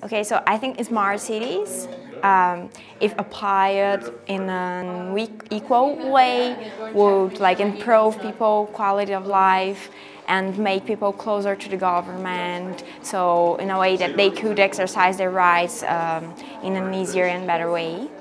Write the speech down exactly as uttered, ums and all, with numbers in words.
Okay, so I think smart cities, um, if applied in an equal way, would like improve people quality of life and make people closer to the government. So in a way that they could exercise their rights um, in an easier and better way.